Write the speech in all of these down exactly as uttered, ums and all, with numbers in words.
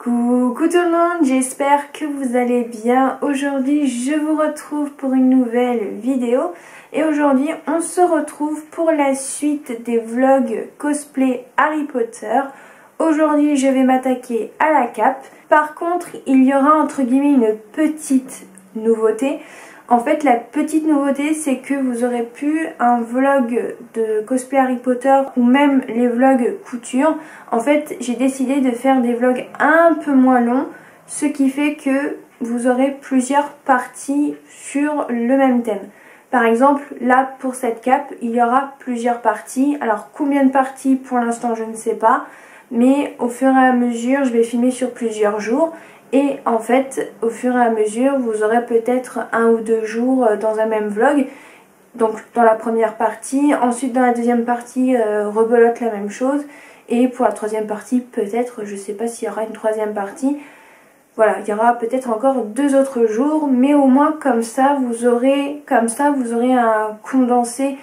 Coucou tout le monde, j'espère que vous allez bien. Aujourd'hui je vous retrouve pour une nouvelle vidéo et aujourd'hui on se retrouve pour la suite des vlogs cosplay Harry Potter. Aujourd'hui je vais m'attaquer à la cape. Par contre il y aura entre guillemets une petite nouveauté. En fait la petite nouveauté c'est que vous aurez plus un vlog de cosplay Harry Potter ou même les vlogs couture. En fait j'ai décidé de faire des vlogs un peu moins longs, ce qui fait que vous aurez plusieurs parties sur le même thème. Par exemple là pour cette cape il y aura plusieurs parties. Alors combien de parties pour l'instant je ne sais pas, mais au fur et à mesure je vais filmer sur plusieurs jours. Et en fait, au fur et à mesure, vous aurez peut-être un ou deux jours dans un même vlog. Donc dans la première partie, ensuite dans la deuxième partie, euh, rebelote la même chose. Et pour la troisième partie, peut-être, je ne sais pas s'il y aura une troisième partie. Voilà, il y aura peut-être encore deux autres jours. Mais au moins comme ça, vous aurez, comme ça, vous aurez un condensé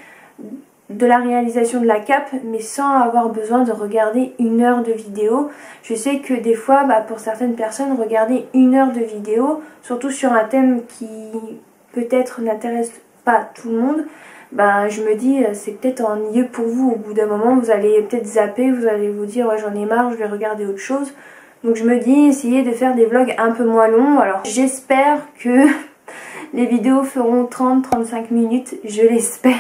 de la réalisation de la cape, mais sans avoir besoin de regarder une heure de vidéo. Je sais que des fois, bah, pour certaines personnes, regarder une heure de vidéo, surtout sur un thème qui peut-être n'intéresse pas tout le monde, bah, je me dis c'est peut-être ennuyeux pour vous. Au bout d'un moment, vous allez peut-être zapper, vous allez vous dire ouais, j'en ai marre, je vais regarder autre chose. Donc je me dis essayez de faire des vlogs un peu moins longs. Alors j'espère que les vidéos feront trente à trente-cinq minutes, je l'espère.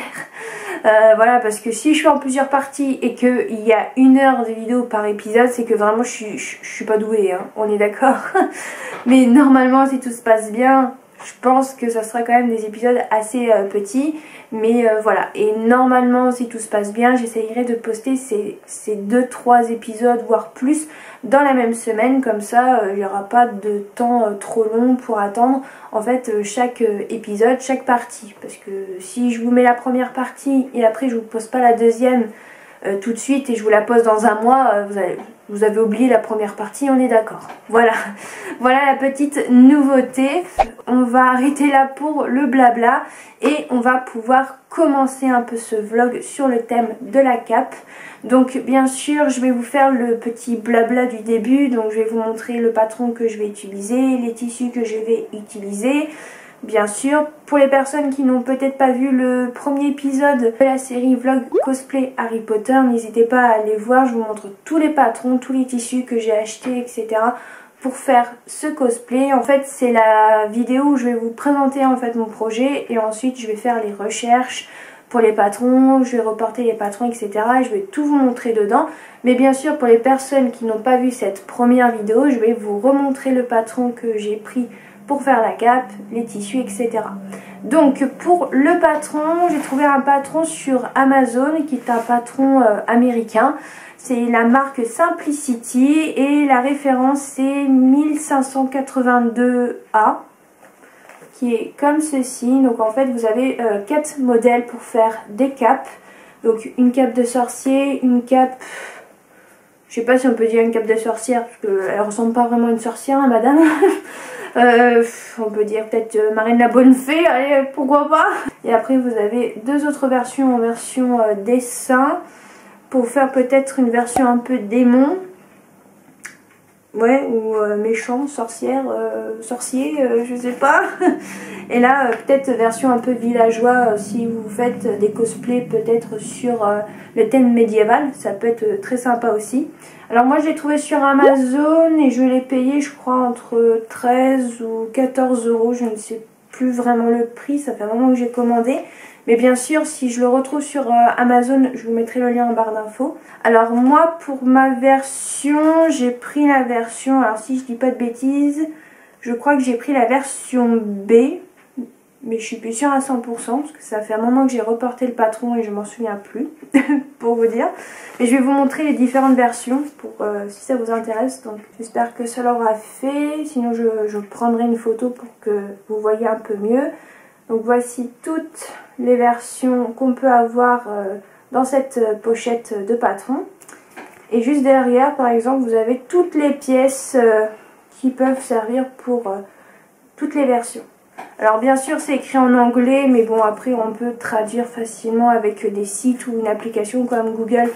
Euh, voilà, parce que si je suis en plusieurs parties et qu'il y a une heure de vidéo par épisode, c'est que vraiment je suis, je, je suis pas douée, hein, on est d'accord. Mais normalement, si tout se passe bien, je pense que ça sera quand même des épisodes assez euh, petits. Mais euh, voilà, et normalement, si tout se passe bien, j'essayerai de poster ces, ces deux trois épisodes, voire plus, dans la même semaine. Comme ça, il euh, n'y aura pas de temps euh, trop long pour attendre. En fait, euh, chaque euh, épisode, chaque partie. Parce que si je vous mets la première partie et après je vous pose pas la deuxième euh, tout de suite et je vous la pose dans un mois, euh, vous, avez, vous avez oublié la première partie, on est d'accord. Voilà, voilà la petite nouveauté. On va arrêter là pour le blabla et on va pouvoir commencer un peu ce vlog sur le thème de la cape. Donc bien sûr je vais vous faire le petit blabla du début, donc je vais vous montrer le patron que je vais utiliser, les tissus que je vais utiliser. Bien sûr, pour les personnes qui n'ont peut-être pas vu le premier épisode de la série vlog cosplay Harry Potter, n'hésitez pas à aller voir, je vous montre tous les patrons, tous les tissus que j'ai achetés, et cetera pour faire ce cosplay. En fait c'est la vidéo où je vais vous présenter en fait mon projet et ensuite je vais faire les recherches pour les patrons, je vais reporter les patrons, et cetera. Et je vais tout vous montrer dedans. Mais bien sûr pour les personnes qui n'ont pas vu cette première vidéo, je vais vous remontrer le patron que j'ai pris pour faire la cape, les tissus, et cetera. Donc pour le patron, j'ai trouvé un patron sur Amazon qui est un patron euh, américain. C'est la marque Simplicity et la référence c'est mille cinq cent quatre-vingt-deux A qui est comme ceci. Donc en fait vous avez euh, quatre modèles pour faire des capes. Donc une cape de sorcier, une cape, je sais pas si on peut dire une cape de sorcière parce qu'elle ressemble pas vraiment à une sorcière hein, madame. Euh, on peut dire peut-être euh, Marine la Bonne Fée, allez, pourquoi pas. Et après vous avez deux autres versions en version euh, dessin pour faire peut-être une version un peu démon, ouais, ou euh, méchant, sorcière, euh, sorcier, euh, je sais pas. Et là euh, peut-être version un peu villageois euh, si vous faites des cosplays peut-être sur euh, le thème médiéval, ça peut être euh, très sympa aussi. Alors moi je l'ai trouvé sur Amazon et je l'ai payé je crois entre treize ou quatorze euros, je ne sais plus vraiment le prix, ça fait un moment que j'ai commandé. Mais bien sûr si je le retrouve sur euh, Amazon, je vous mettrai le lien en barre d'infos. Alors moi pour ma version, j'ai pris la version, alors si je dis pas de bêtises, je crois que j'ai pris la version B. Mais je suis plus sûre à cent pour cent parce que ça fait un moment que j'ai reporté le patron et je m'en souviens plus pour vous dire. Mais je vais vous montrer les différentes versions pour euh, si ça vous intéresse. Donc j'espère que ça l'aura fait. Sinon je, je prendrai une photo pour que vous voyez un peu mieux. Donc voici toutes les versions qu'on peut avoir euh, dans cette pochette de patron. Et juste derrière par exemple vous avez toutes les pièces euh, qui peuvent servir pour euh, toutes les versions. Alors bien sûr c'est écrit en anglais mais bon après on peut traduire facilement avec des sites ou une application comme Google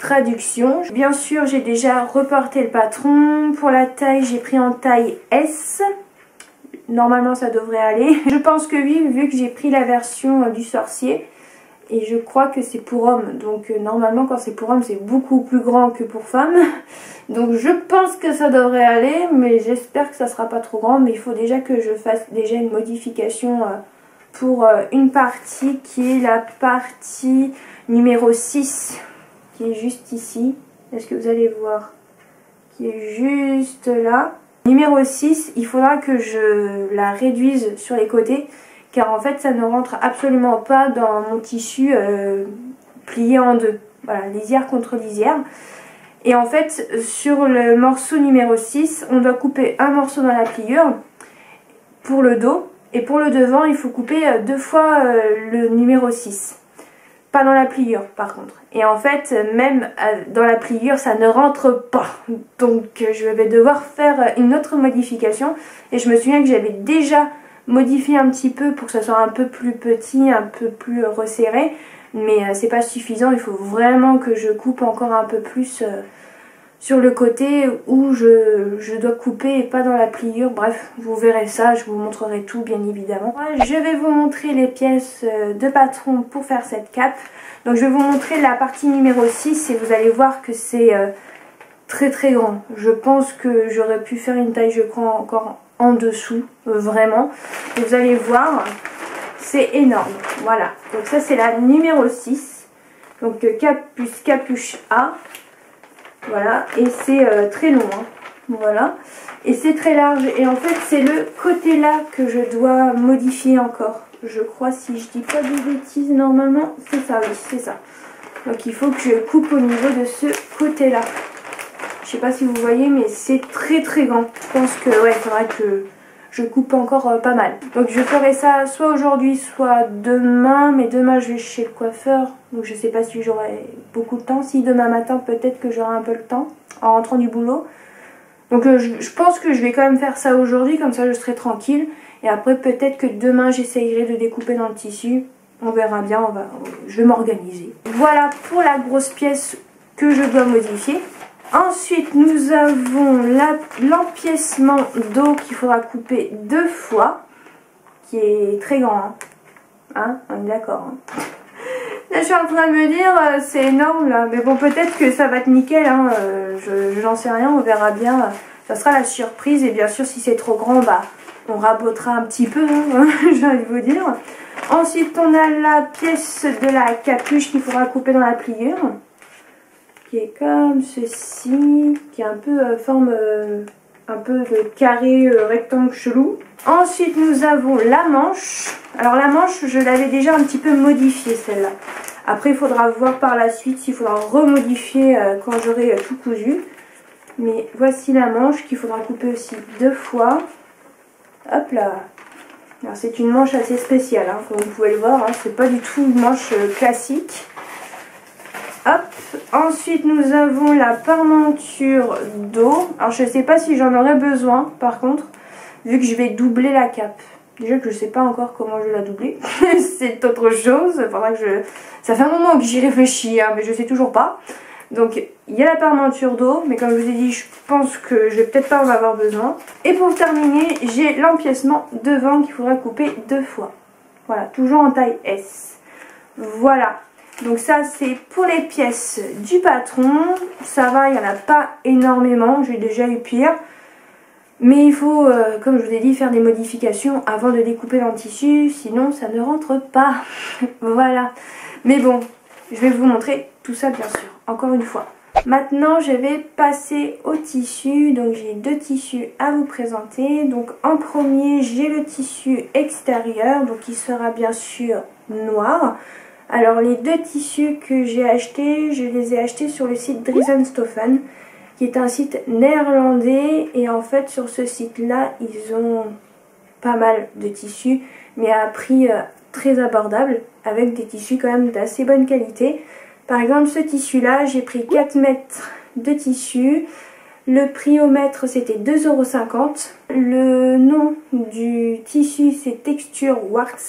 traduction. Bien sûr, j'ai déjà reporté le patron. Pour la taille, j'ai pris en taille S. Normalement, ça devrait aller. Je pense que oui, vu que j'ai pris la version du sorcier. Et je crois que c'est pour homme. Donc euh, normalement, quand c'est pour homme, c'est beaucoup plus grand que pour femme. Donc je pense que ça devrait aller. Mais j'espère que ça sera pas trop grand. Mais il faut déjà que je fasse déjà une modification euh, pour euh, une partie qui est la partie numéro six. Qui est juste ici. Est-ce que vous allez voir? Qui est juste là. Numéro six, il faudra que je la réduise sur les côtés. Car en fait ça ne rentre absolument pas dans mon tissu euh, plié en deux. Voilà, lisière contre lisière. Et en fait sur le morceau numéro six, on doit couper un morceau dans la pliure pour le dos. Et pour le devant, il faut couper deux fois euh, le numéro six. Pas dans la pliure par contre. Et en fait, même dans la pliure, ça ne rentre pas. Donc je vais devoir faire une autre modification. Et je me souviens que j'avais déjà modifié un petit peu pour que ça soit un peu plus petit, un peu plus resserré. Mais euh, c'est pas suffisant, il faut vraiment que je coupe encore un peu plus euh, sur le côté où je, je dois couper et pas dans la pliure. Bref, vous verrez ça, je vous montrerai tout bien évidemment. Je vais vous montrer les pièces de patron pour faire cette cape. Donc je vais vous montrer la partie numéro six et vous allez voir que c'est euh, très très grand. Je pense que j'aurais pu faire une taille, je crois, encore en dessous, euh, vraiment. Et vous allez voir, c'est énorme. Voilà, donc ça c'est la numéro six. Donc euh, cap plus capuche A. Voilà, et c'est euh, très long. Hein. Voilà, et c'est très large. Et en fait, c'est le côté là que je dois modifier encore. Je crois, si je dis pas de bêtises, normalement, c'est ça, oui, c'est ça. Donc il faut que je coupe au niveau de ce côté là. Je sais pas si vous voyez, mais c'est très très grand. Je pense que ouais, il faudrait que je coupe encore euh, pas mal. Donc je ferai ça soit aujourd'hui, soit demain. Mais demain je vais chez le coiffeur. Donc je sais pas si j'aurai beaucoup de temps. Si demain matin, peut-être que j'aurai un peu le temps en rentrant du boulot. Donc euh, je, je pense que je vais quand même faire ça aujourd'hui. Comme ça je serai tranquille. Et après peut-être que demain j'essayerai de découper dans le tissu. On verra bien. On va, je vais m'organiser. Voilà pour la grosse pièce que je dois modifier. Ensuite, nous avons l'empiècement dos qu'il faudra couper deux fois, qui est très grand. Hein, hein on est d'accord. Hein. Là, je suis en train de me dire, euh, c'est énorme là. Mais bon, peut-être que ça va être nickel. Hein, euh, je n'en sais rien, on verra bien. Ça sera la surprise. Et bien sûr, si c'est trop grand, bah, on rabotera un petit peu, hein, j'ai envie de vous dire. Ensuite, on a la pièce de la capuche qu'il faudra couper dans la pliure. Qui est comme ceci, qui est un peu euh, forme euh, un peu de carré euh, rectangle chelou. Ensuite nous avons la manche. Alors la manche, je l'avais déjà un petit peu modifiée celle-là. Après il faudra voir par la suite s'il faudra remodifier euh, quand j'aurai euh, tout cousu. Mais voici la manche qu'il faudra couper aussi deux fois. Hop là. Alors c'est une manche assez spéciale, hein, comme vous pouvez le voir, hein, c'est pas du tout une manche euh, classique. Hop, ensuite nous avons la parmenture dos. Alors je ne sais pas si j'en aurai besoin par contre, vu que je vais doubler la cape. Déjà que je ne sais pas encore comment je vais la doubler, c'est autre chose. Faudra que je... Ça fait un moment que j'y réfléchis, hein, mais je ne sais toujours pas. Donc il y a la parmenture dos, mais comme je vous ai dit, je pense que je vais peut-être pas en avoir besoin. Et pour terminer, j'ai l'empiècement devant qu'il faudra couper deux fois. Voilà, toujours en taille S. Voilà. Donc ça c'est pour les pièces du patron, ça va, il n'y en a pas énormément, j'ai déjà eu pire. Mais il faut, euh, comme je vous ai dit, faire des modifications avant de découper dans le tissu, sinon ça ne rentre pas. Voilà. Mais bon, je vais vous montrer tout ça bien sûr, encore une fois. Maintenant je vais passer au tissu, donc j'ai deux tissus à vous présenter. Donc en premier j'ai le tissu extérieur, donc il sera bien sûr noir. Alors les deux tissus que j'ai achetés, je les ai achetés sur le site Driessenstoffen, qui est un site néerlandais. Et en fait sur ce site là, ils ont pas mal de tissus, mais à un prix euh, très abordable, avec des tissus quand même d'assez bonne qualité. Par exemple ce tissu là, j'ai pris quatre mètres de tissu. Le prix au mètre c'était deux euros cinquante. Le nom du tissu c'est Texture Wax.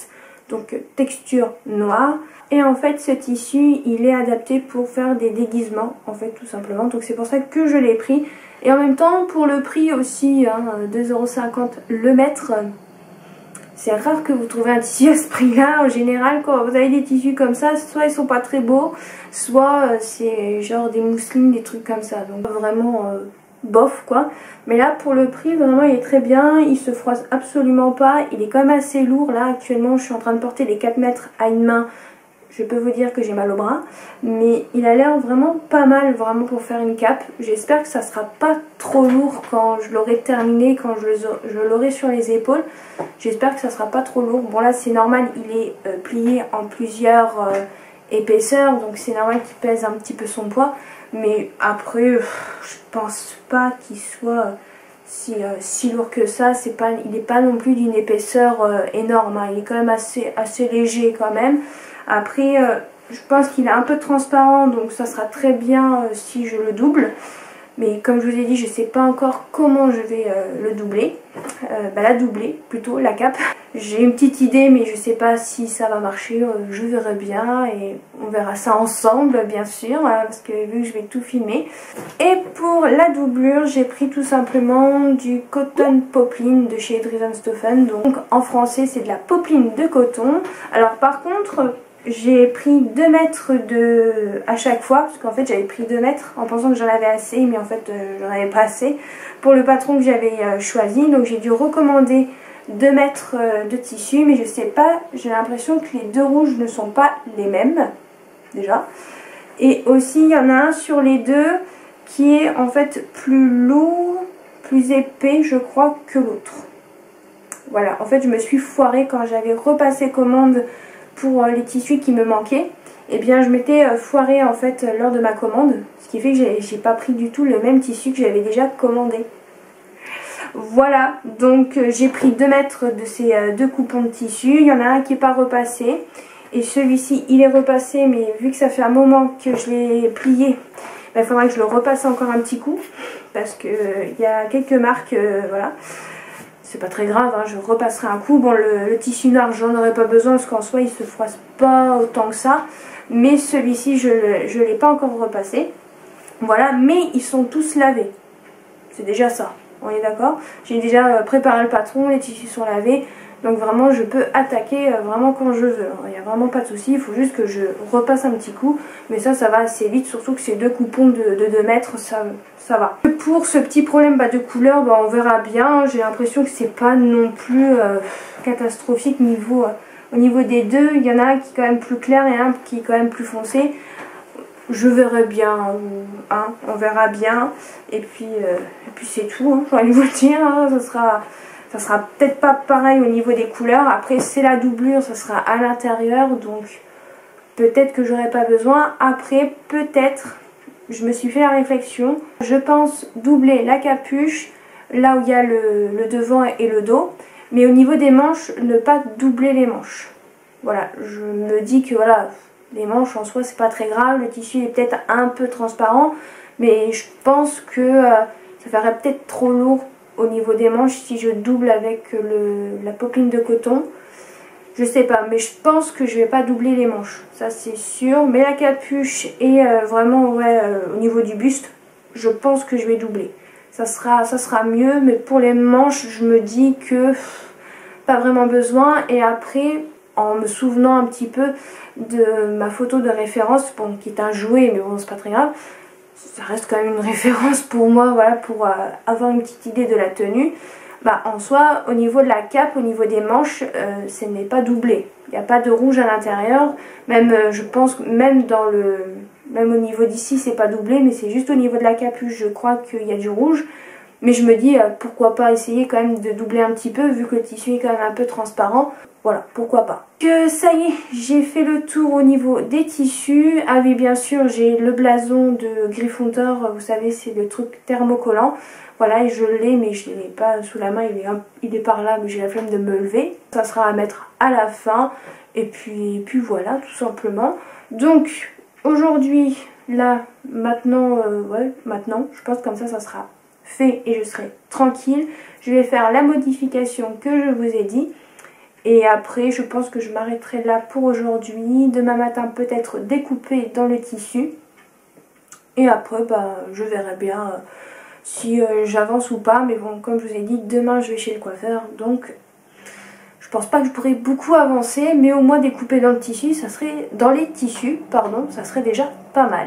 donc texture noire. Et en fait ce tissu il est adapté pour faire des déguisements en fait tout simplement, donc c'est pour ça que je l'ai pris. Et en même temps pour le prix aussi, hein, deux euros cinquante le mètre, c'est rare que vous trouvez un tissu à ce prix là. En général quand vous avez des tissus comme ça, soit ils sont pas très beaux, soit c'est genre des mousselines, des trucs comme ça, donc vraiment euh, bof quoi. Mais là pour le prix vraiment il est très bien, il se froisse absolument pas, il est quand même assez lourd. Là actuellement je suis en train de porter les quatre mètres à une main. Je peux vous dire que j'ai mal au bras, mais il a l'air vraiment pas mal vraiment pour faire une cape. J'espère que ça sera pas trop lourd quand je l'aurai terminé, quand je l'aurai sur les épaules. J'espère que ça sera pas trop lourd. Bon là c'est normal, il est euh, plié en plusieurs euh, épaisseurs, donc c'est normal qu'il pèse un petit peu son poids. Mais après, euh, je pense pas qu'il soit si, euh, si lourd que ça. C'est pas, il n'est pas non plus d'une épaisseur euh, énorme, hein. Il est quand même assez, assez léger quand même. Après, euh, je pense qu'il est un peu transparent, donc ça sera très bien euh, si je le double. Mais comme je vous ai dit, je ne sais pas encore comment je vais euh, le doubler. Euh, bah, la doubler, plutôt, la cape. J'ai une petite idée, mais je ne sais pas si ça va marcher. Euh, je verrai bien et on verra ça ensemble, bien sûr, hein, parce que vu que je vais tout filmer. Et pour la doublure, j'ai pris tout simplement du Cotton Poplin de chez Drivenstoffen. Donc en français, c'est de la popeline de coton. Alors par contre, j'ai pris deux mètres de à chaque fois, parce qu'en fait j'avais pris deux mètres en pensant que j'en avais assez, mais en fait euh, j'en avais pas assez pour le patron que j'avais euh, choisi. Donc j'ai dû recommander deux mètres euh, de tissu, mais je sais pas, j'ai l'impression que les deux rouges ne sont pas les mêmes déjà. Et aussi il y en a un sur les deux qui est en fait plus lourd, plus épais je crois que l'autre. Voilà, en fait je me suis foirée quand j'avais repassé commande pour les tissus qui me manquaient. Et eh bien je m'étais foirée en fait lors de ma commande, ce qui fait que j'ai pas pris du tout le même tissu que j'avais déjà commandé. Voilà, donc euh, j'ai pris deux mètres de ces euh, deux coupons de tissu. Il y en a un qui n'est pas repassé et celui-ci il est repassé, mais vu que ça fait un moment que je l'ai plié, il faudra que je le repasse encore un petit coup parce que euh, il y a quelques marques, euh, voilà. C'est pas très grave, hein, je repasserai un coup. Bon, le, le tissu noir, j'en aurais pas besoin parce qu'en soi, il se froisse pas autant que ça. Mais celui-ci, je ne l'ai pas encore repassé. Voilà, mais ils sont tous lavés. C'est déjà ça, on est d'accord. J'ai déjà préparé le patron, les tissus sont lavés. Donc vraiment, je peux attaquer vraiment quand je veux. Il n'y a vraiment pas de souci, il faut juste que je repasse un petit coup. Mais ça, ça va assez vite, surtout que ces deux coupons de, de deux mètres, ça, ça va. Pour ce petit problème bah, de couleur, bah, on verra bien. J'ai l'impression que c'est pas non plus euh, catastrophique niveau, euh, au niveau des deux. Il y en a un qui est quand même plus clair et un qui est quand même plus foncé. Je verrai bien, hein, on verra bien. Et puis, euh, et puis c'est tout, hein, j'ai envie de vous le dire, hein, ça sera... Ça sera peut-être pas pareil au niveau des couleurs. Après c'est la doublure, ça sera à l'intérieur. Donc peut-être que j'aurai pas besoin. Après peut-être, je me suis fait la réflexion. Je pense doubler la capuche là où il y a le, le devant et le dos. Mais au niveau des manches, ne pas doubler les manches. Voilà, je me dis que voilà, les manches en soi c'est pas très grave. Le tissu est peut-être un peu transparent. Mais je pense que euh, ça ferait peut-être trop lourd au niveau des manches si je double avec le, la popeline de coton. Je sais pas, mais je pense que je vais pas doubler les manches, ça c'est sûr. Mais la capuche et euh, vraiment ouais, euh, au niveau du buste, je pense que je vais doubler. Ça sera, ça sera mieux, mais pour les manches, je me dis que pff, pas vraiment besoin. Et après, en me souvenant un petit peu de ma photo de référence, bon, qui est un jouet, mais bon, c'est pas très grave. Ça reste quand même une référence pour moi, voilà, pour euh, avoir une petite idée de la tenue. Bah, en soi, au niveau de la cape, au niveau des manches, euh, ce n'est pas doublé. Il n'y a pas de rouge à l'intérieur. Même, euh, je pense, même dans le, même au niveau d'ici, c'est pas doublé, mais c'est juste au niveau de la capuche, je crois qu'il y a du rouge. Mais je me dis, euh, pourquoi pas essayer quand même de doubler un petit peu, vu que le tissu est quand même un peu transparent. Voilà, pourquoi pas. Que ça y est, j'ai fait le tour au niveau des tissus. Ah oui, bien sûr, j'ai le blason de Gryffondor, vous savez, c'est le truc thermocollant. Voilà, et je l'ai, mais je ne l'ai pas sous la main, il est, un, il est par là, mais j'ai la flemme de me lever. Ça sera à mettre à la fin. Et puis, et puis voilà, tout simplement. Donc, aujourd'hui, là, maintenant, euh, ouais, maintenant, je pense que comme ça, ça sera fait et je serai tranquille. Je vais faire la modification que je vous ai dit. Et après je pense que je m'arrêterai là pour aujourd'hui. Demain matin peut-être découper dans le tissu. Et après bah, je verrai bien euh, si euh, j'avance ou pas. Mais bon, comme je vous ai dit, demain je vais chez le coiffeur. Donc je pense pas que je pourrais beaucoup avancer. Mais au moins découper dans le tissu, ça serait dans les tissus, pardon, ça serait déjà pas mal.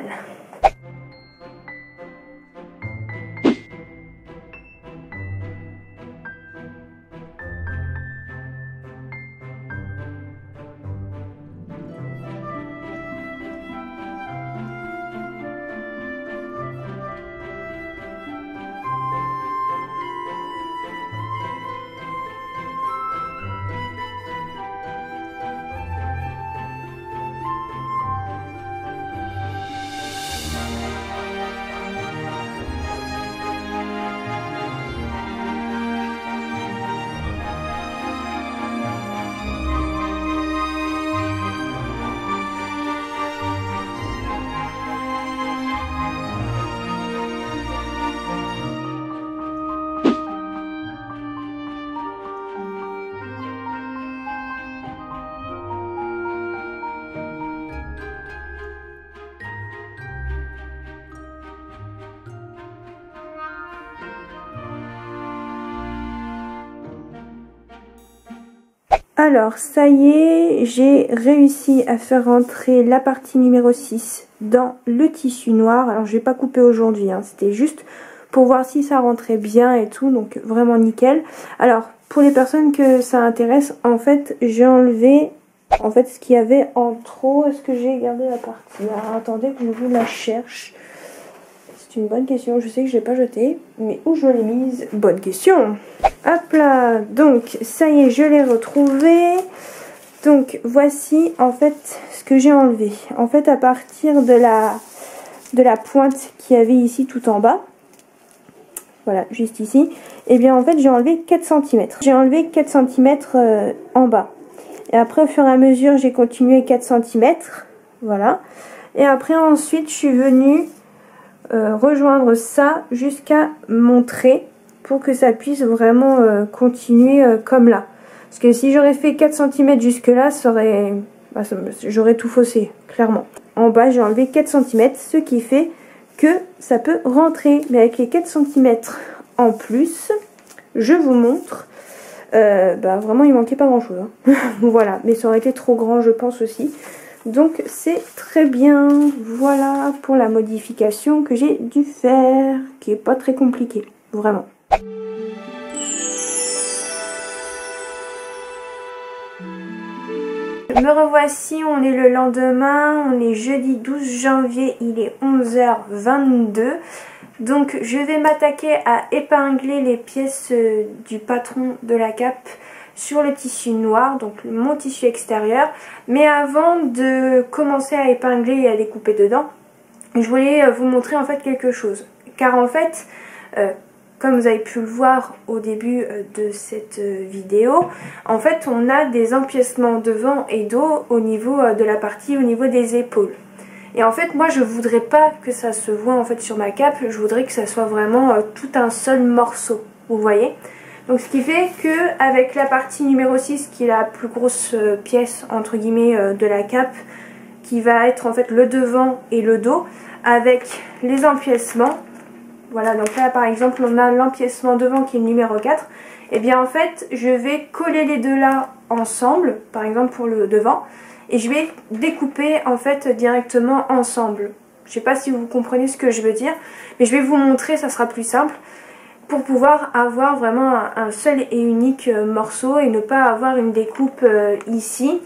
Alors ça y est, j'ai réussi à faire rentrer la partie numéro six dans le tissu noir. Alors je vais pas couper aujourd'hui, hein, c'était juste pour voir si ça rentrait bien et tout, donc vraiment nickel. Alors pour les personnes que ça intéresse, en fait j'ai enlevé en fait ce qu'il y avait en trop. Est-ce que j'ai gardé la partie? Alors attendez que je vous la cherche. C'est une bonne question, je sais que je l'ai pas jetée, mais où je l'ai mise? Bonne question. Hop là, donc ça y est, je l'ai retrouvé. Donc voici en fait ce que j'ai enlevé. En fait à partir de la, de la pointe qu'il y avait ici tout en bas, voilà, juste ici, et bien en fait j'ai enlevé quatre centimètres. J'ai enlevé quatre centimètres euh, en bas. Et après au fur et à mesure j'ai continué quatre centimètres, voilà. Et après ensuite je suis venue Euh, rejoindre ça jusqu'à mon trait pour que ça puisse vraiment euh, continuer euh, comme là. Parce que si j'aurais fait quatre centimètres jusque là, ça aurait, bah, j'aurais tout faussé, clairement. En bas j'ai enlevé quatre centimètres, ce qui fait que ça peut rentrer. Mais avec les quatre centimètres en plus, je vous montre, euh, bah, vraiment il manquait pas grand chose, hein. Voilà, mais ça aurait été trop grand je pense aussi. Donc c'est très bien. Voilà pour la modification que j'ai dû faire, qui est pas très compliquée, vraiment. Me revoici, on est le lendemain, on est jeudi douze janvier, il est onze heures vingt-deux. Donc je vais m'attaquer à épingler les pièces du patron de la cape sur le tissu noir, donc mon tissu extérieur. Mais avant de commencer à épingler et à découper dedans, je voulais vous montrer en fait quelque chose. Car en fait, euh, comme vous avez pu le voir au début de cette vidéo, en fait on a des empiècements devant et dos au niveau de la partie, au niveau des épaules. Et en fait moi je voudrais pas que ça se voit en fait sur ma cape, je voudrais que ça soit vraiment euh, tout un seul morceau, vous voyez. Donc ce qui fait que avec la partie numéro six qui est la plus grosse euh, pièce entre guillemets euh, de la cape, qui va être en fait le devant et le dos, avec les empiècements, voilà, donc là par exemple on a l'empiècement devant qui est le numéro quatre, et bien en fait je vais coller les deux là ensemble, par exemple pour le devant, et je vais découper en fait directement ensemble. Je sais pas si vous comprenez ce que je veux dire, mais je vais vous montrer, ça sera plus simple, pour pouvoir avoir vraiment un, un seul et unique euh, morceau et ne pas avoir une découpe euh, ici,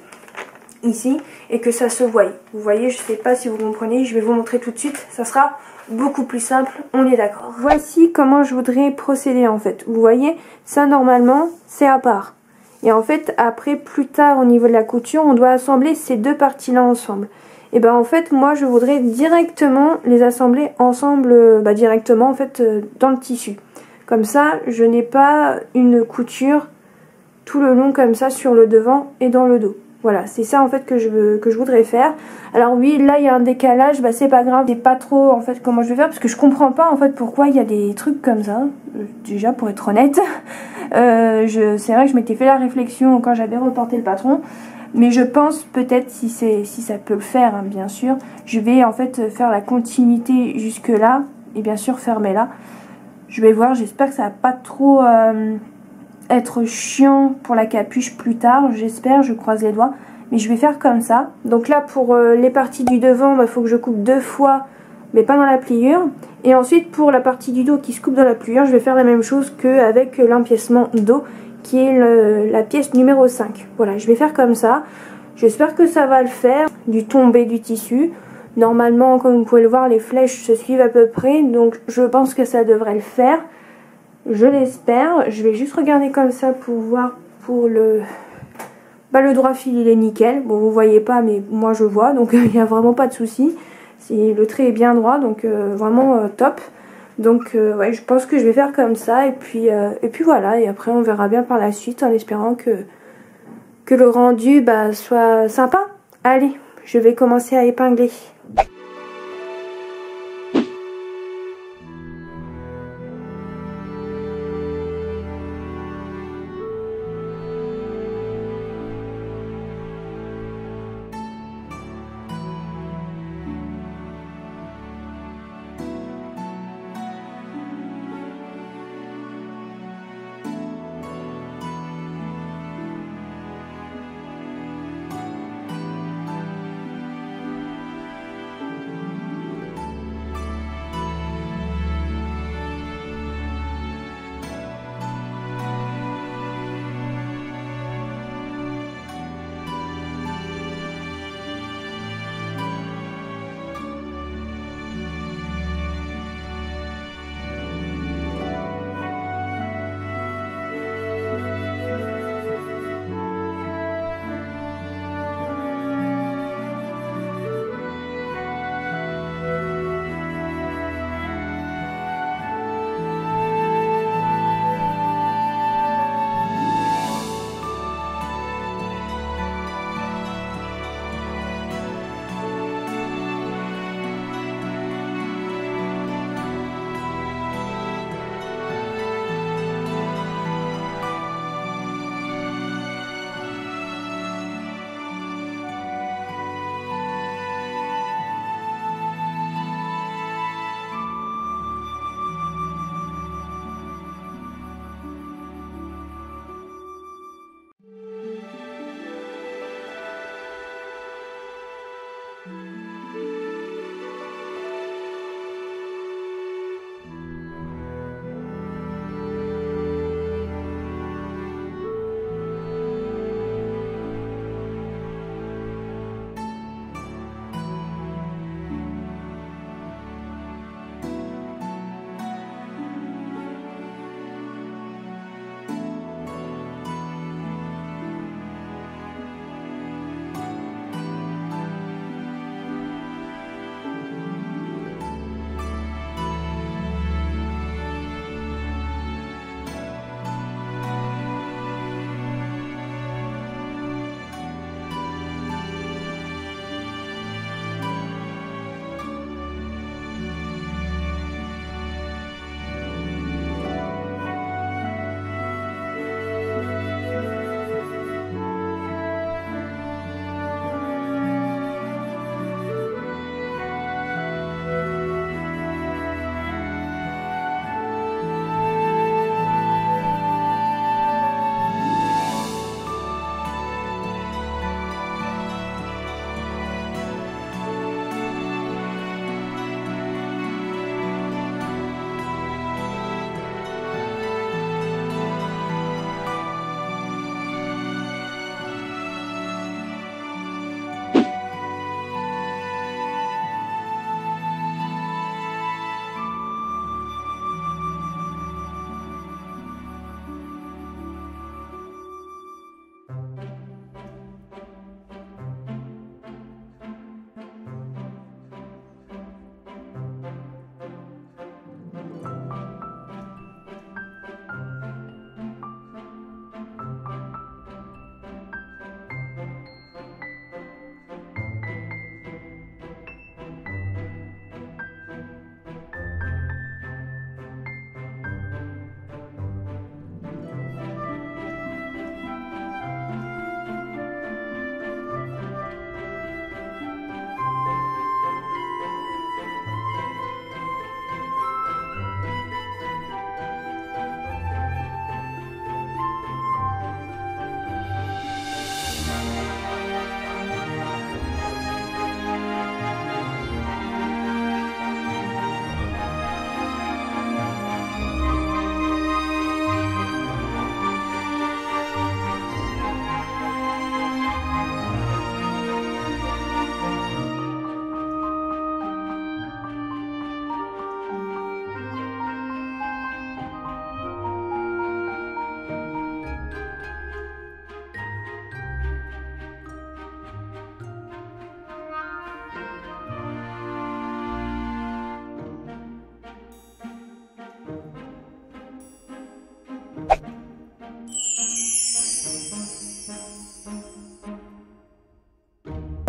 ici, et que ça se voie. Vous voyez, je sais pas si vous comprenez, je vais vous montrer tout de suite, ça sera beaucoup plus simple, on est d'accord. Voici comment je voudrais procéder en fait. Vous voyez, ça normalement c'est à part. Et en fait après plus tard au niveau de la couture, on doit assembler ces deux parties là ensemble. Et ben en fait moi je voudrais directement les assembler ensemble, bah, directement en fait euh, dans le tissu. Comme ça je n'ai pas une couture tout le long comme ça sur le devant et dans le dos. Voilà, c'est ça en fait que je, veux, que je voudrais faire. Alors oui, là il y a un décalage, bah c'est pas grave, je sais pas trop en fait comment je vais faire parce que je comprends pas en fait pourquoi il y a des trucs comme ça, déjà pour être honnête. Euh, je, c'est vrai que je m'étais fait la réflexion quand j'avais reporté le patron. Mais je pense peut-être si, c'est, si ça peut le faire, hein, bien sûr. Je vais en fait faire la continuité jusque là. Et bien sûr fermer là. Je vais voir, j'espère que ça va pas trop euh, être chiant pour la capuche plus tard. J'espère, je croise les doigts. Mais je vais faire comme ça. Donc là pour euh, les parties du devant, il bah, faut que je coupe deux fois. Mais pas dans la pliure. Et ensuite pour la partie du dos qui se coupe dans la pliure, je vais faire la même chose qu'avec l'empiècement dos, qui est le, la pièce numéro cinq. Voilà, je vais faire comme ça. J'espère que ça va le faire. Du tombé du tissu. Normalement, comme vous pouvez le voir, les flèches se suivent à peu près. Donc je pense que ça devrait le faire. Je l'espère. Je vais juste regarder comme ça pour voir pour le... Bah, le droit fil il est nickel. Bon, vous voyez pas, mais moi je vois. Donc il n'y a vraiment pas de souci. Le trait est bien droit, donc euh, vraiment euh, top. Donc euh, ouais, je pense que je vais faire comme ça. Et puis, euh, et puis voilà. Et après on verra bien par la suite en espérant que, que le rendu bah, soit sympa. Allez, je vais commencer à épingler.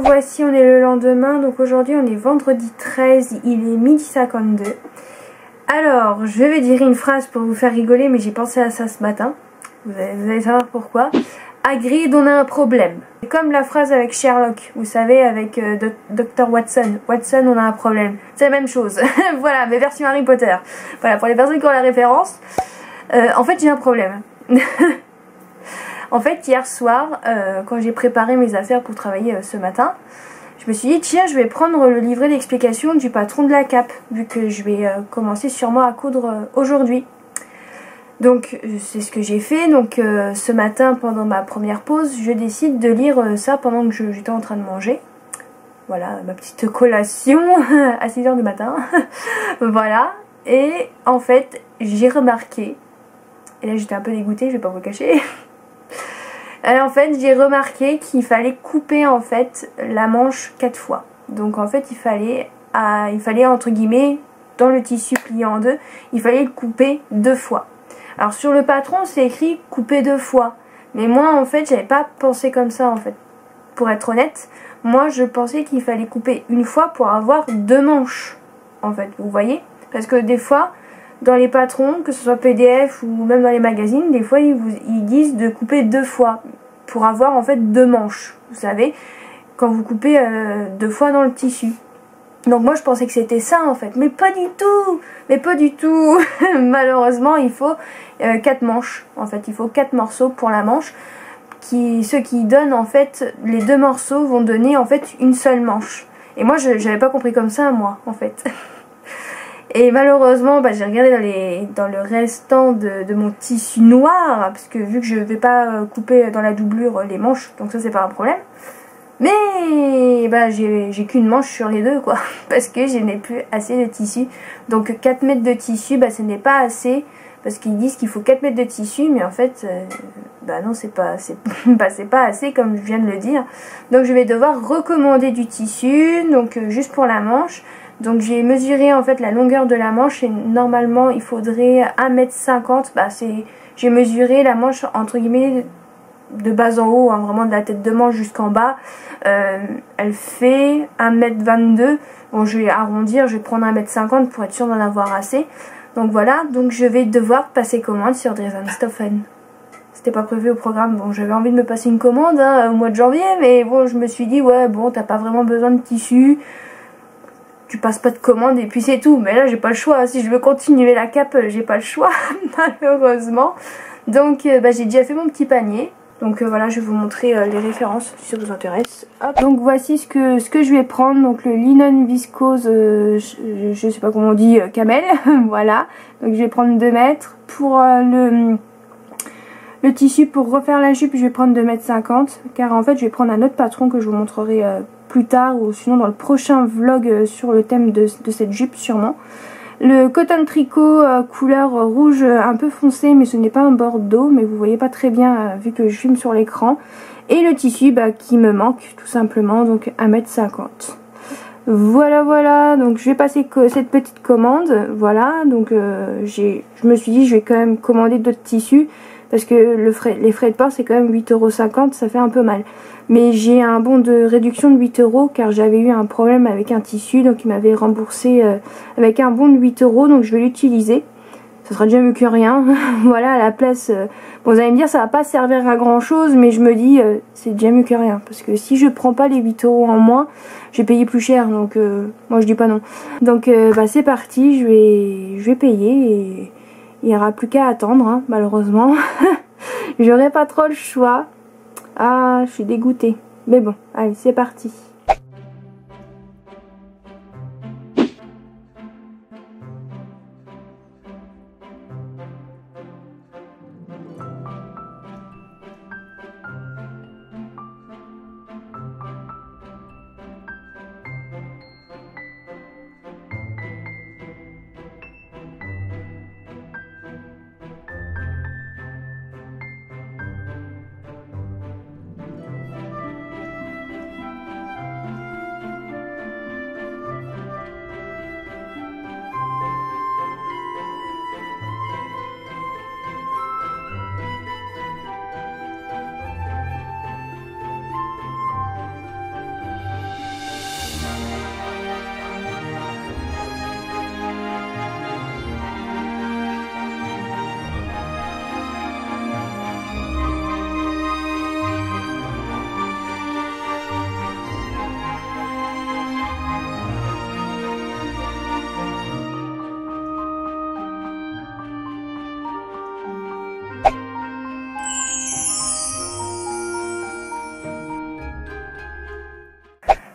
Voici, on est le lendemain, donc aujourd'hui on est vendredi treize, il est midi cinquante-deux. Alors, je vais dire une phrase pour vous faire rigoler, mais j'ai pensé à ça ce matin. Vous allez, vous allez savoir pourquoi. Hagrid, on a un problème. C'est comme la phrase avec Sherlock, vous savez, avec euh, docteur Watson. Watson, on a un problème. C'est la même chose. Voilà, mais version Harry Potter. Voilà, pour les personnes qui ont la référence. Euh, en fait, j'ai un problème. En fait, hier soir, euh, quand j'ai préparé mes affaires pour travailler euh, ce matin, je me suis dit, tiens, je vais prendre le livret d'explication du patron de la C A P, vu que je vais euh, commencer sûrement à coudre euh, aujourd'hui. Donc, c'est ce que j'ai fait. Donc, euh, ce matin, pendant ma première pause, je décide de lire euh, ça pendant que j'étais en train de manger. Voilà, ma petite collation à six heures du matin. Voilà. Et en fait, j'ai remarqué, et là j'étais un peu dégoûtée, je vais pas vous le cacher. Alors, en fait, j'ai remarqué qu'il fallait couper en fait la manche quatre fois. Donc en fait, il fallait, à, il fallait entre guillemets, dans le tissu plié en deux, il fallait le couper deux fois. Alors sur le patron, c'est écrit couper deux fois. Mais moi, en fait, j'avais pas pensé comme ça en fait. Pour être honnête, moi je pensais qu'il fallait couper une fois pour avoir deux manches. En fait, vous voyez? Parce que des fois, dans les patrons, que ce soit P D F ou même dans les magazines, des fois ils, vous, ils disent de couper deux fois pour avoir en fait deux manches, vous savez, quand vous coupez euh, deux fois dans le tissu. Donc moi je pensais que c'était ça en fait, mais pas du tout, mais pas du tout. Malheureusement il faut euh, quatre manches, en fait il faut quatre morceaux pour la manche, qui, ceux qui donnent en fait, les deux morceaux vont donner en fait une seule manche. Et moi je n'avais pas compris comme ça moi en fait. Et malheureusement, bah, j'ai regardé dans, les, dans le restant de, de mon tissu noir, parce que vu que je ne vais pas couper dans la doublure les manches, donc ça c'est pas un problème. Mais bah, j'ai qu'une manche sur les deux, quoi, parce que je n'ai plus assez de tissu. Donc quatre mètres de tissu, bah, ce n'est pas assez, parce qu'ils disent qu'il faut quatre mètres de tissu, mais en fait, euh, bah non, c'est pas, bah, pas assez, comme je viens de le dire. Donc je vais devoir recommander du tissu, donc euh, juste pour la manche. Donc j'ai mesuré en fait la longueur de la manche et normalement il faudrait un mètre cinquante. Bah, j'ai mesuré la manche entre guillemets de bas en haut, hein, vraiment de la tête de manche jusqu'en bas. Euh, elle fait un mètre vingt-deux. Bon, je vais arrondir, je vais prendre un mètre cinquante pour être sûr d'en avoir assez. Donc voilà, donc je vais devoir passer commande sur Dresdenstoffen. C'était pas prévu au programme. Bon, j'avais envie de me passer une commande hein, au mois de janvier, mais bon, je me suis dit ouais bon, t'as pas vraiment besoin de tissu. Tu passes pas de commande et puis c'est tout. Mais là j'ai pas le choix, si je veux continuer la cape j'ai pas le choix malheureusement. Donc euh, bah, j'ai déjà fait mon petit panier. Donc euh, voilà, je vais vous montrer euh, les références si ça vous intéresse. Hop. Donc voici ce que, ce que je vais prendre. Donc le linen viscose, euh, je, je sais pas comment on dit, euh, camel. Voilà, donc je vais prendre deux mètres. Pour euh, le, le tissu pour refaire la jupe, je vais prendre deux mètres cinquante. Car en fait je vais prendre un autre patron que je vous montrerai euh, plus tard, ou sinon dans le prochain vlog sur le thème de, de cette jupe sûrement. Le coton tricot euh, couleur rouge un peu foncé, mais ce n'est pas un bordeaux, mais vous voyez pas très bien euh, vu que je filme sur l'écran. Et le tissu bah, qui me manque tout simplement, donc un mètre cinquante. Voilà voilà, donc je vais passer cette petite commande. Voilà, donc euh, j'ai, je me suis dit je vais quand même commander d'autres tissus. Parce que le frais, les frais de port c'est quand même huit euros cinquante, ça fait un peu mal. Mais j'ai un bon de réduction de huit euros car j'avais eu un problème avec un tissu. Donc il m'avait remboursé euh, avec un bon de huit euros, donc je vais l'utiliser. Ça sera déjà mieux que rien. Voilà, à la place, euh, bon, vous allez me dire ça va pas servir à grand chose, mais je me dis euh, c'est déjà mieux que rien. Parce que si je prends pas les huit euros en moins, je vais payer plus cher, donc euh, moi je dis pas non. Donc euh, bah, c'est parti, je vais, je vais payer et... il n'y aura plus qu'à attendre, hein, malheureusement. J'aurai pas trop le choix. Ah, je suis dégoûtée. Mais bon, allez, c'est parti.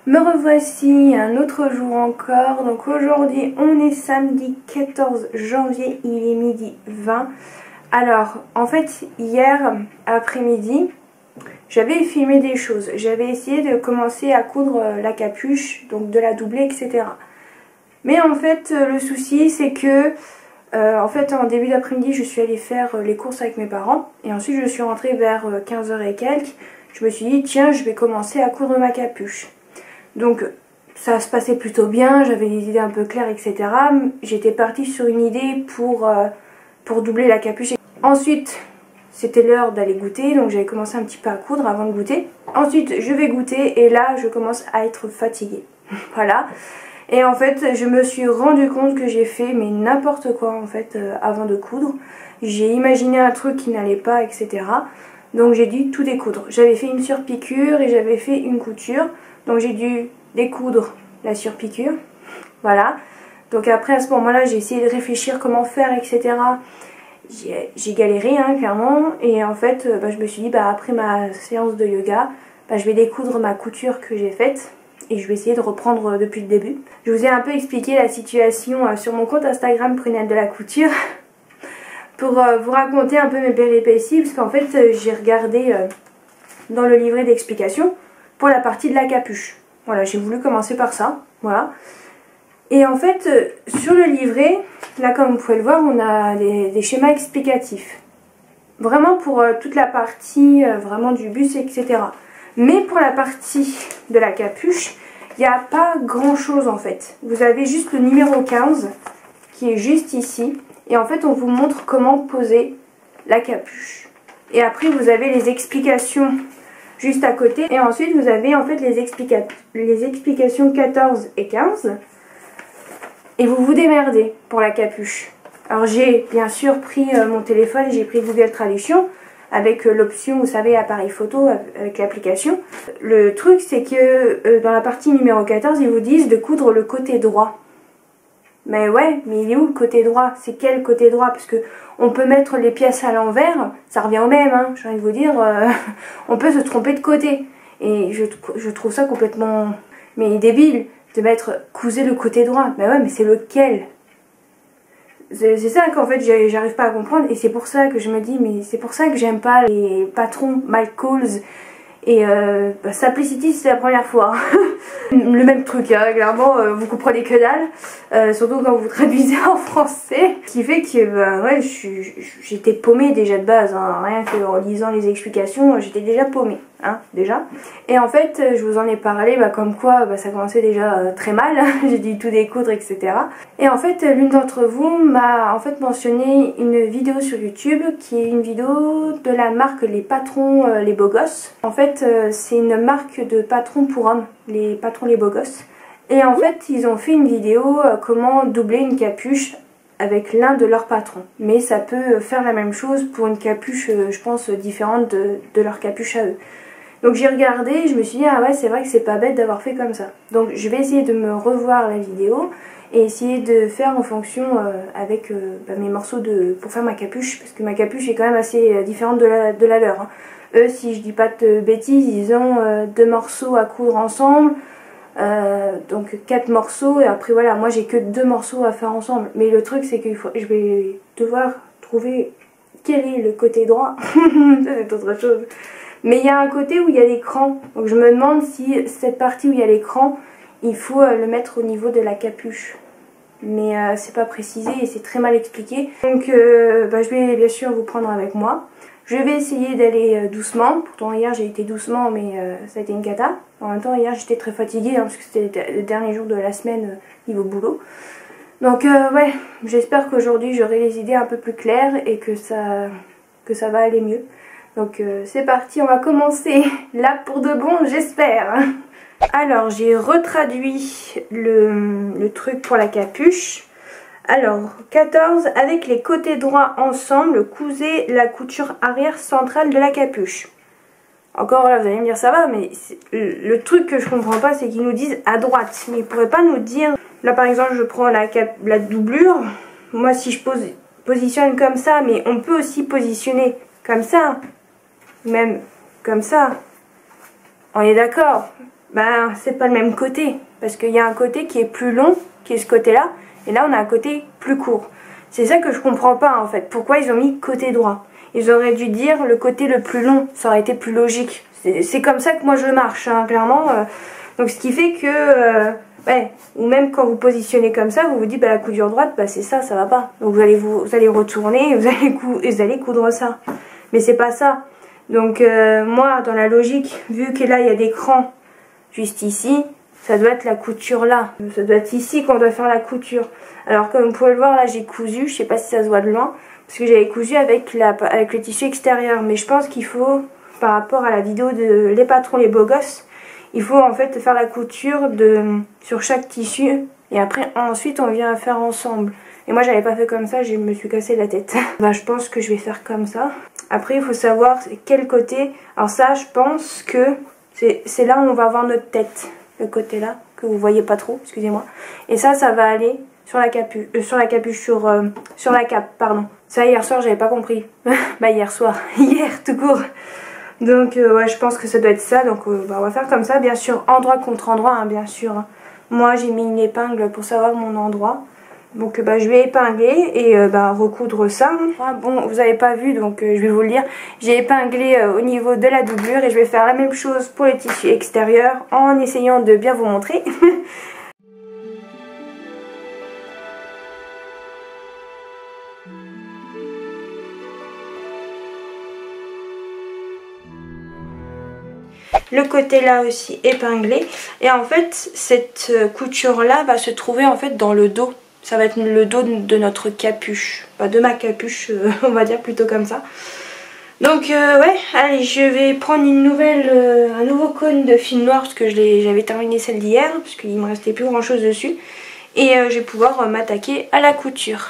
Me revoici un autre jour encore. Donc aujourd'hui on est samedi quatorze janvier, il est midi vingt. Alors en fait hier après-midi j'avais filmé des choses. J'avais essayé de commencer à coudre la capuche, donc de la doubler, et cetera. Mais en fait le souci c'est que euh, en fait en début d'après-midi je suis allée faire les courses avec mes parents. Et ensuite je suis rentrée vers quinze heures et quelques. Je me suis dit tiens je vais commencer à coudre ma capuche. Donc ça se passait plutôt bien, j'avais des idées un peu claires, et cetera. J'étais partie sur une idée pour, euh, pour doubler la capuche. Ensuite, c'était l'heure d'aller goûter, donc j'avais commencé un petit peu à coudre avant de goûter. Ensuite, je vais goûter et là, je commence à être fatiguée. Voilà. Et en fait, je me suis rendu compte que j'ai fait mais n'importe quoi en fait euh, avant de coudre. J'ai imaginé un truc qui n'allait pas, et cetera. Donc j'ai dû tout découdre. J'avais fait une surpiqûre et j'avais fait une couture. Donc j'ai dû découdre la surpiqûre. Voilà. Donc après à ce moment-là j'ai essayé de réfléchir comment faire, et cetera. J'ai galéré hein, clairement. Et en fait bah, je me suis dit bah, après ma séance de yoga, bah, je vais découdre ma couture que j'ai faite. Et je vais essayer de reprendre depuis le début. Je vous ai un peu expliqué la situation sur mon compte Instagram Prunelle de la couture. Pour vous raconter un peu mes péripéties. Parce qu'en fait j'ai regardé dans le livret d'explications pour la partie de la capuche. Voilà, j'ai voulu commencer par ça. Voilà. Et en fait, euh, sur le livret, là comme vous pouvez le voir, on a des, des schémas explicatifs. Vraiment pour euh, toute la partie euh, vraiment du bus, et cetera. Mais pour la partie de la capuche, il n'y a pas grand chose en fait. Vous avez juste le numéro quinze qui est juste ici. Et en fait, on vous montre comment poser la capuche. Et après, vous avez les explications juste à côté. Et ensuite vous avez en fait les, explica les explications quatorze et quinze. Et vous vous démerdez pour la capuche. Alors j'ai bien sûr pris euh, mon téléphone, j'ai pris Google Traduction. Avec euh, l'option, vous savez, appareil photo, avec l'application. Le truc c'est que euh, dans la partie numéro quatorze, ils vous disent de coudre le côté droit. Mais ouais, mais il est où le côté droit? C'est quel côté droit? Parce que on peut mettre les pièces à l'envers, ça revient au même, hein, j'ai envie de vous dire, euh, on peut se tromper de côté. Et je, je trouve ça complètement mais débile de mettre couser le côté droit. Mais ouais, mais c'est lequel? C'est ça qu'en fait j'arrive pas à comprendre. Et c'est pour ça que je me dis, mais c'est pour ça que j'aime pas les patrons Mike Coles. Et euh, bah, Simplicity c'est la première fois. Le même truc, hein, clairement, euh, vous comprenez que dalle. Euh, surtout quand vous traduisez en français. Ce qui fait que bah, ouais, j'étais paumée déjà de base. Hein, rien qu'en lisant les explications, j'étais déjà paumée. Hein, déjà. Et en fait, je vous en ai parlé, bah, comme quoi bah, ça commençait déjà euh, très mal. J'ai dû tout découdre, et cetera. Et en fait, l'une d'entre vous m'a en fait mentionné une vidéo sur YouTube qui est une vidéo de la marque Les Patrons euh, Les Beaux Gosses. En fait, euh, c'est une marque de patrons pour hommes, les patrons Les Beaux Gosses. Et en fait, ils ont fait une vidéo euh, comment doubler une capuche avec l'un de leurs patrons. Mais ça peut faire la même chose pour une capuche, euh, je pense, différente de, de leur capuche à eux. Donc j'ai regardé et je me suis dit ah ouais c'est vrai que c'est pas bête d'avoir fait comme ça. Donc je vais essayer de me revoir la vidéo et essayer de faire en fonction euh, avec euh, bah, mes morceaux de pour faire ma capuche, parce que ma capuche est quand même assez euh, différente de la, de la leur. Hein. Eux, si je dis pas de bêtises, ils ont euh, deux morceaux à coudre ensemble, euh, donc quatre morceaux, et après voilà, moi j'ai que deux morceaux à faire ensemble. Mais le truc c'est que je vais devoir trouver quel est le côté droit. Ça c'est autre chose. Mais il y a un côté où il y a l'écran. Donc je me demande si cette partie où il y a l'écran, il faut euh, le mettre au niveau de la capuche. Mais euh, c'est pas précisé et c'est très mal expliqué. Donc euh, bah, je vais bien sûr vous prendre avec moi. Je vais essayer d'aller euh, doucement. Pourtant hier j'ai été doucement mais euh, ça a été une cata. En même temps hier j'étais très fatiguée hein, parce que c'était le dernier jour de la semaine euh, niveau boulot. Donc euh, ouais, j'espère qu'aujourd'hui j'aurai les idées un peu plus claires et que ça, que ça va aller mieux. Donc euh, c'est parti, on va commencer là pour de bon, j'espère. Alors j'ai retraduit le, le truc pour la capuche. Alors quatorze, avec les côtés droits ensemble, cousez la couture arrière centrale de la capuche. Encore là vous allez me dire ça va, mais le, le truc que je comprends pas c'est qu'ils nous disent à droite. Mais ils pourraient pas nous dire, là par exemple je prends la, cap, la doublure, moi si je pose, positionne comme ça, mais on peut aussi positionner comme ça. Même comme ça, on est d'accord. ben c'est pas le même côté. Parce qu'il y a un côté qui est plus long, qui est ce côté-là, et là on a un côté plus court. C'est ça que je comprends pas en fait. Pourquoi ils ont mis côté droit? Ils auraient dû dire le côté le plus long, ça aurait été plus logique. C'est comme ça que moi je marche, hein, clairement. Euh, donc ce qui fait que, euh, ouais, ou même quand vous positionnez comme ça, vous vous dites bah, la couture droite, bah, c'est ça, ça va pas. Donc vous allez vous, vous allez retourner, et vous allez, cou et vous allez coudre ça. Mais c'est pas ça. Donc euh, moi, dans la logique, vu que là il y a des crans juste ici, ça doit être la couture là. Ça doit être ici qu'on doit faire la couture. Alors comme vous pouvez le voir, là j'ai cousu, je sais pas si ça se voit de loin, parce que j'avais cousu avec, la, avec le tissu extérieur. Mais je pense qu'il faut, par rapport à la vidéo de les patrons les beaux gosses, il faut en fait faire la couture de, sur chaque tissu. Et après ensuite on vient faire ensemble. Et moi j'avais pas fait comme ça, je me suis cassé la tête. Bah je pense que je vais faire comme ça. Après il faut savoir quel côté. Alors ça je pense que c'est là où on va avoir notre tête. Le côté là, que vous voyez pas trop, excusez-moi. Et ça, ça va aller sur la capuche, euh, sur la capuche, sur, euh, sur la cape, pardon. Ça hier soir j'avais pas compris. Bah hier soir, hier tout court. Donc euh, ouais je pense que ça doit être ça. Donc euh, bah, on va faire comme ça, bien sûr endroit contre endroit, hein, bien sûr. Moi j'ai mis une épingle pour savoir mon endroit. Donc bah, je vais épingler et euh, bah, recoudre ça. Ah, bon, vous n'avez pas vu, donc euh, je vais vous le dire. J'ai épinglé euh, au niveau de la doublure et je vais faire la même chose pour les tissus extérieurs en essayant de bien vous montrer. Le côté là aussi épinglé. Et en fait, cette couture là va se trouver en fait dans le dos. Ça va être le dos de notre capuche. Pas de ma capuche, euh, on va dire plutôt comme ça. Donc euh, ouais, allez, je vais prendre une nouvelle, euh, un nouveau cône de fil noir parce que j'avais terminé celle d'hier, parce qu'il me restait plus grand chose dessus. Et euh, je vais pouvoir euh, m'attaquer à la couture.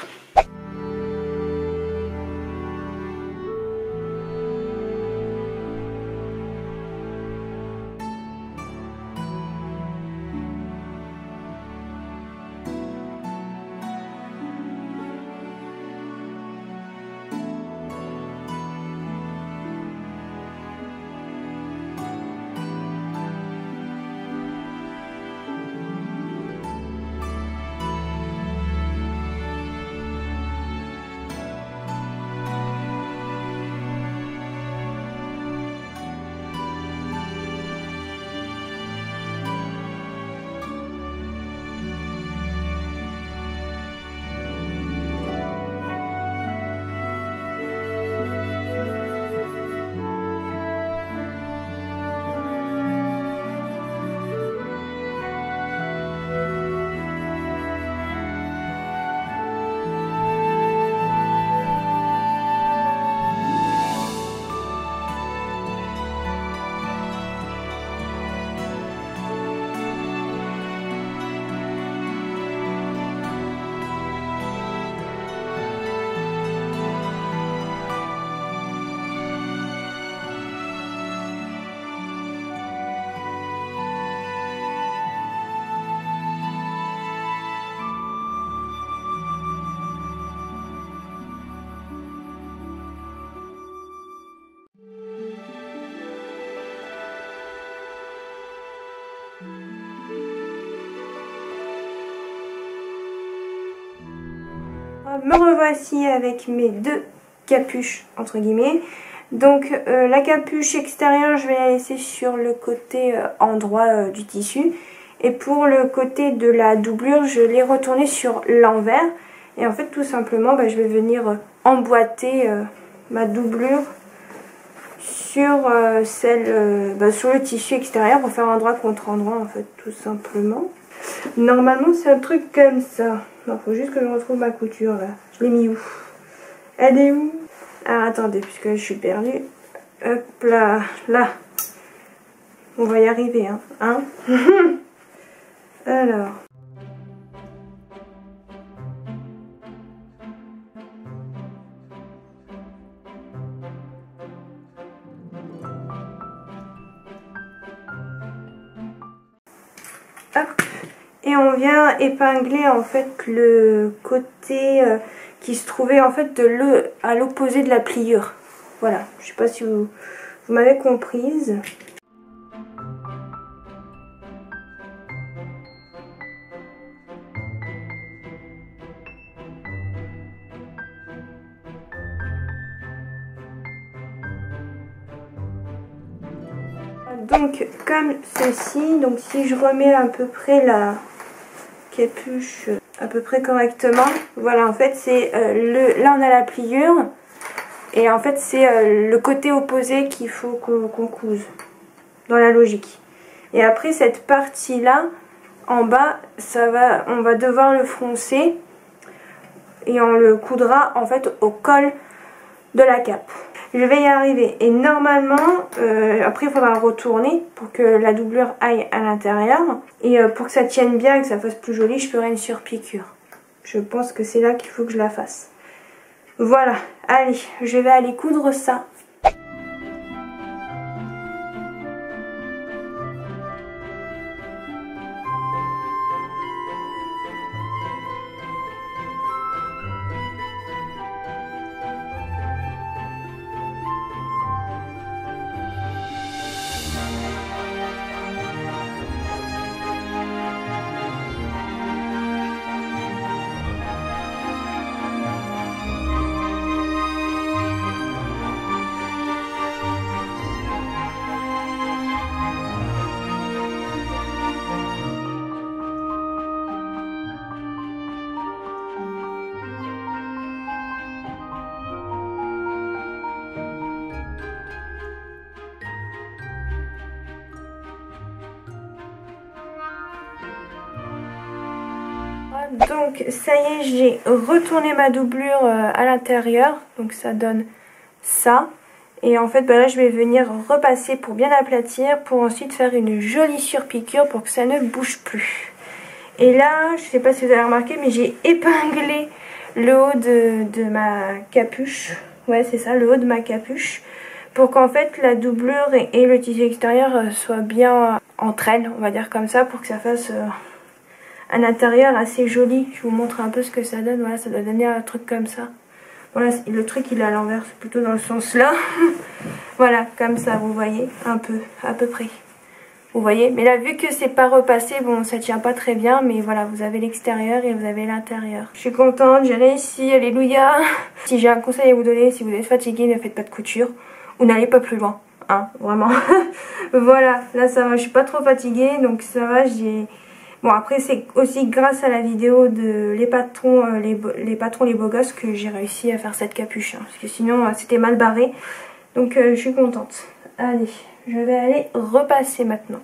Me revoici avec mes deux capuches entre guillemets. Donc euh, la capuche extérieure je vais la laisser sur le côté euh, endroit euh, du tissu. Et pour le côté de la doublure je l'ai retourné sur l'envers. Et en fait tout simplement bah, je vais venir euh, emboîter euh, ma doublure sur, euh, celle, euh, bah, sur le tissu extérieur pour faire endroit contre endroit en fait tout simplement. Normalement c'est un truc comme ça. Il faut juste que je retrouve ma couture là. Je l'ai mis où? Elle est où? Ah attendez, puisque je suis perdue. Hop là, là. On va y arriver, hein. hein Alors. Hop. Et on vient épingler en fait le côté euh, qui se trouvait en fait de le, à l'opposé de la pliure. Voilà, je sais pas si vous, vous m'avez comprise. donc comme ceci. Donc si je remets à peu près la capuche à peu près correctement, voilà, en fait c'est euh, le là on a la pliure et en fait c'est euh, le côté opposé qu'il faut qu'on qu'on couse dans la logique. Et après cette partie là en bas, ça va, on va devoir le froncer et on le coudra en fait au col de la cape. Je vais y arriver et normalement, euh, après il faudra retourner pour que la doublure aille à l'intérieur. Et euh, pour que ça tienne bien et que ça fasse plus joli, je ferai une surpiqûre. Je pense que c'est là qu'il faut que je la fasse. Voilà, allez, je vais aller coudre ça. Donc ça y est, j'ai retourné ma doublure à l'intérieur, donc ça donne ça. Et en fait bah là je vais venir repasser pour bien aplatir, pour ensuite faire une jolie surpiqûre pour que ça ne bouge plus. Et là, je sais pas si vous avez remarqué, mais j'ai épinglé le haut de, de ma capuche. Ouais, c'est ça, le haut de ma capuche. Pour qu'en fait la doublure et, et le tissu extérieur soient bien entre elles, on va dire comme ça, pour que ça fasse euh, un intérieur assez joli. Je vous montre un peu ce que ça donne. Voilà, ça doit donner un truc comme ça. Voilà, le truc il est à l'envers, c'est plutôt dans le sens là. Voilà, comme ça, vous voyez, un peu, à peu près. Vous voyez, mais là vu que c'est pas repassé, bon ça tient pas très bien, mais voilà, vous avez l'extérieur et vous avez l'intérieur. Je suis contente, j'ai réussi, alléluia. Si j'ai un conseil à vous donner, si vous êtes fatigué, ne faites pas de couture ou n'allez pas plus loin, hein, vraiment. Voilà, là ça va, je suis pas trop fatiguée, donc ça va, j'ai... Bon après c'est aussi grâce à la vidéo de les patrons, euh, les, les patrons les beaux gosses que j'ai réussi à faire cette capuche, hein, parce que sinon euh, c'était mal barré. Donc euh, je suis contente. Allez, je vais aller repasser maintenant.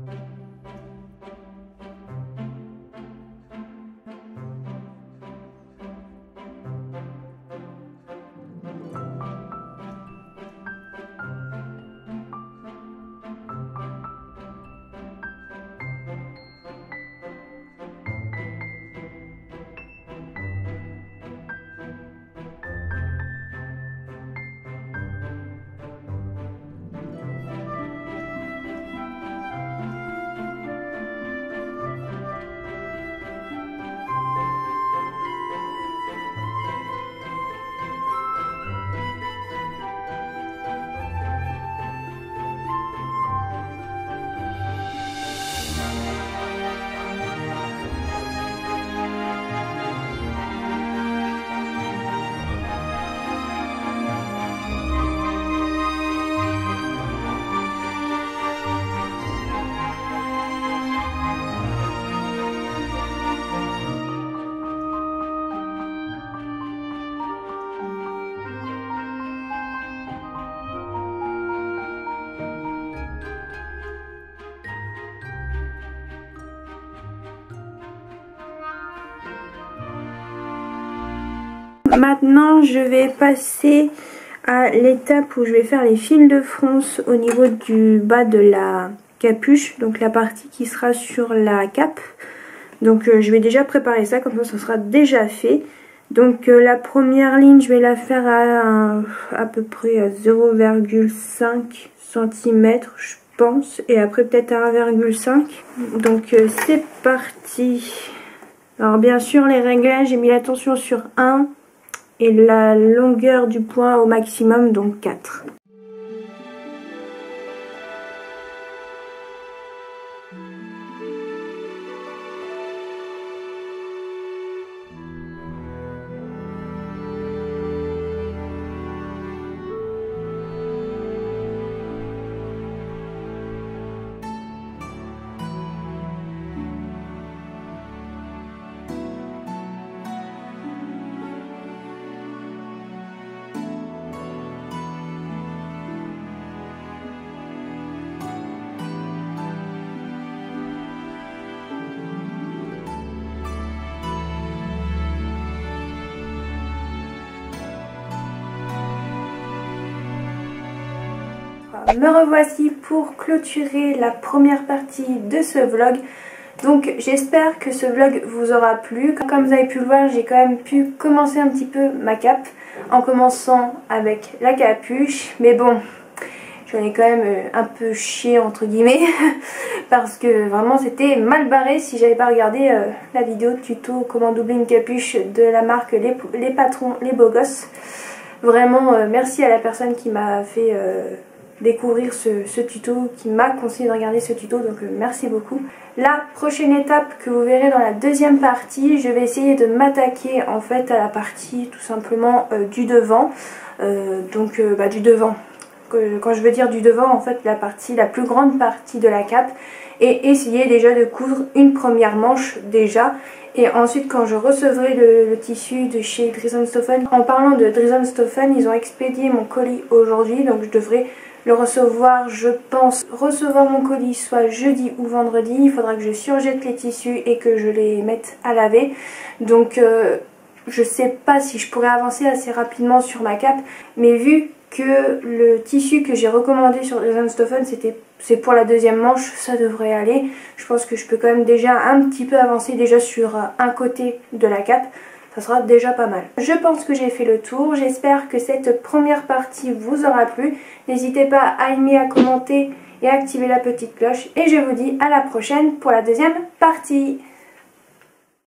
Maintenant je vais passer à l'étape où je vais faire les fils de fronce au niveau du bas de la capuche, donc la partie qui sera sur la cape. Donc euh, je vais déjà préparer ça, comme ça ça sera déjà fait. Donc euh, la première ligne je vais la faire à un, à peu près zéro virgule cinq centimètres je pense, et après peut-être à un virgule cinq. Donc euh, c'est parti. Alors bien sûr les réglages, j'ai mis la tension sur un et la longueur du point au maximum, donc quatre. Me revoici pour clôturer la première partie de ce vlog. Donc j'espère que ce vlog vous aura plu. Comme vous avez pu le voir, j'ai quand même pu commencer un petit peu ma cape en commençant avec la capuche. Mais bon, j'en ai quand même un peu chié entre guillemets parce que vraiment c'était mal barré si j'avais pas regardé euh, la vidéo tuto comment doubler une capuche de la marque Les, les Patrons, les Beaux Gosses. Vraiment euh, merci à la personne qui m'a fait euh, découvrir ce, ce tuto, qui m'a conseillé de regarder ce tuto, donc euh, merci beaucoup. La prochaine étape que vous verrez dans la deuxième partie, je vais essayer de m'attaquer en fait à la partie tout simplement euh, du devant, euh, donc euh, bah, du devant. Quand je veux dire du devant, en fait la partie, la plus grande partie de la cape, et essayer déjà de coudre une première manche déjà. Et ensuite quand je recevrai le, le tissu de chez Dries & Stoffen, en parlant de Dries & Stoffen, ils ont expédié mon colis aujourd'hui, donc je devrais le recevoir, je pense recevoir mon colis soit jeudi ou vendredi. Il faudra que je surjette les tissus et que je les mette à laver. Donc euh, je sais pas si je pourrais avancer assez rapidement sur ma cape, mais vu que le tissu que j'ai recommandé sur Dries & Stoffen c'était c'est pour la deuxième manche, ça devrait aller. Je pense que je peux quand même déjà un petit peu avancer déjà sur un côté de la cape. Ça sera déjà pas mal. Je pense que j'ai fait le tour. J'espère que cette première partie vous aura plu. N'hésitez pas à aimer, à commenter et à activer la petite cloche. Et je vous dis à la prochaine pour la deuxième partie.